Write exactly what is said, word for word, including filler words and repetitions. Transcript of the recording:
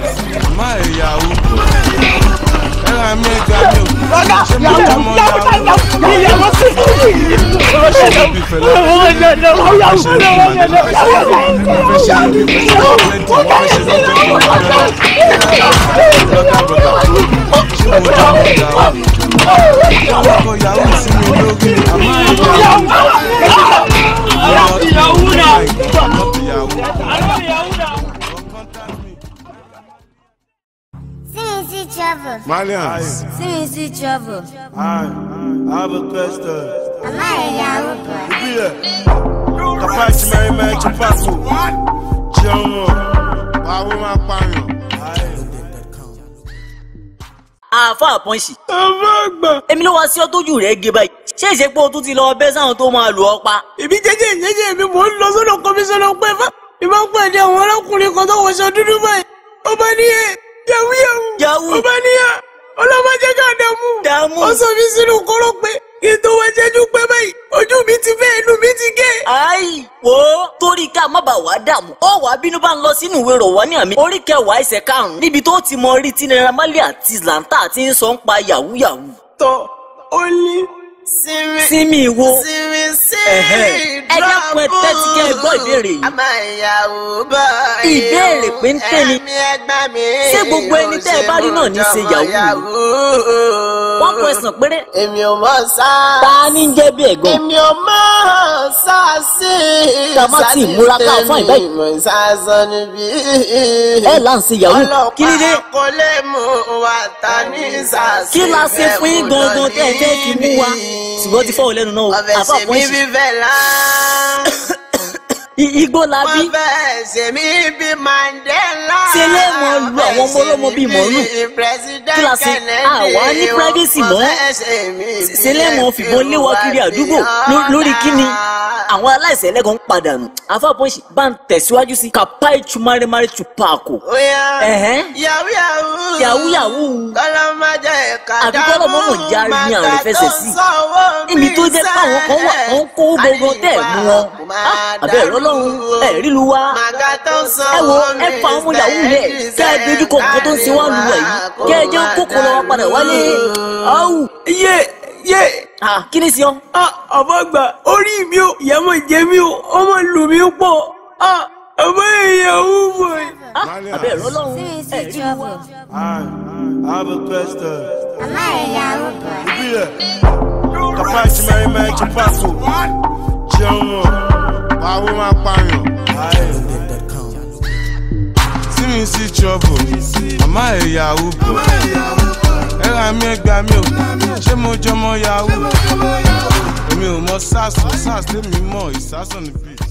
Má ìyàwó. Ẹ ra mi ẹja mi o. Lọ́gà ìyàwó ìyàwó ìyàwó ìyàwó sí. Ó ṣe lọ. Ó lọ lọ ó yà ó lọ ó lọ Malians. See trouble. I have a question. Am I a Yahoo boy? Kapachi Mary Mary Chupaku. Jomo. Bawo ma pààyàn. Àfà àpọ́nṣì. Àfà àgbà. Èmi ló wá sí ọ tójú rẹ̀ gé báyìí. Ṣé ìṣepò o tún ti lọ bẹ́ sáwọn tó máa lù ọ́ pa? Èmi jẹ́jẹ́ jẹ́jẹ́ mi mò ń lọ sọ́dọ̀ kọmíṣánná pẹ́ fá. Ìbá pàdé àwọn arákùnrin kan tó wọṣọ dúdú báyìí. Ó bá níyẹn. Yahoo yahoo. Yahoo. Ó bá níyà. Ọlọ́mọ jẹ́ ká dààmú. Dààmú. Ó sọ mi sínú kọ́rọ́ pé kí n tó wá jẹ́jú pé báyìí. Ojú mi ti fẹ́ inú mi ti gé. Ayi wo torí ká má bàa wá dààmú. Ó wàá bínú bá ń lọ sínú ìwé rọ̀ wá ní àmì. Orí kẹwàá ẹsẹ̀ karùn-ún níbi tó ti mọ rí tí Naira Marley àti Zlanta ti ń sọ ń pa yahoo yahoo. Tọ́ ó ní. Sinmi. Sinmi wo. Sinmi sí. Ẹ dákun ẹ tẹ́tí kẹ́ ẹ gbọ́ ìbéèrè yìí. Àmọ́ ìyàwó bọ̀. Ìbéèrè péńté ni. Ẹ̀mí ẹgbẹ́ mi. Ṣé gbogbo ẹni tẹ́ ẹ bá rí náà ní ṣe yahoo? Wọ́n kọ ẹ̀sán péré. Èmi ò mọ̀ sá. Ta ni ń jẹ́ bí ẹ̀gbọ́n? Èmi ò mọ̀ sá sí. Ká má tí ì múra ká fún àìbá yìí. Mo ń sá sọ níbí. Ẹ là ń ṣe yahoo. Kí ni dé? Ọlọ́pàá kò lè mú wa ta ní sàṣẹ. Kí la ṣe fún yín gangan tẹ́ ẹ fẹ́ fi mú wa? Ṣùgbọ́n ti fọ́wọ́ lẹ́nu náà. Àfà Ọbẹ̀ ṣe mí bí fẹ́ lá. Igbó la bí. Wọ́n fẹ́ ṣe mí bí Mandela. Ṣé lè mọ lu àwọn ọmọ ọlọ́mọ bíi mọ̀ọ́lù? Kí la ṣe àwa ní privacy mọ́? Ṣé lè mọ fìbọn lé wa kiri àdúgbò lórí kíni? Àwọn aláìsẹ̀ ẹlẹ́gàn ń padà nù. Àfà Punch bá ń tẹ̀síwájú sí Kapachi Mary Mary Chupaku. Yahoo yahoo. Yahoo yahoo. Kọ́lọ́mọdé ẹ̀ka dábò. Àbí kọ́lọ́mọ mọ̀ já ní àwọn ìfẹsẹ̀ sí. Ibi tó jẹ́ káwọn kan wà wọ́n kó gbogbo tẹ̀ mú wọn. Àbẹ̀ ìrọ́lọ́run ẹ̀ rílu wa. Ẹ wo ẹ fa ọmọ yahoo lẹ̀ kẹ́ ẹ dojú kọ nǹkan tó ń ṣe wá lu ẹ̀ yìí. Kẹ́ ẹ jẹ́ kókó lọ́wọ́ padà wálé. Áwù. Yé yé. Kí ni sí ọ? Àbá àgbà orí mi ò ìyá máa jẹ mí o ọmọ lù mí pọ̀. Àbá ìyàwó bọ̀. Àbẹ̀ ìrọ́lọ́run ẹ̀ rílu wa. I have a question. Am I a Yahoo boy? Kapachi Mary Mary Chupaku. Jomo. Bawo ma pààyàn. See me see trouble. Am I a Yahoo boy? Ẹ ra mi ẹgbà mi o. Ṣé mo jọmọ Yahoo? Èmi ò mọ SARS, SARS lèmi mọ̀, ìsásùn níbí.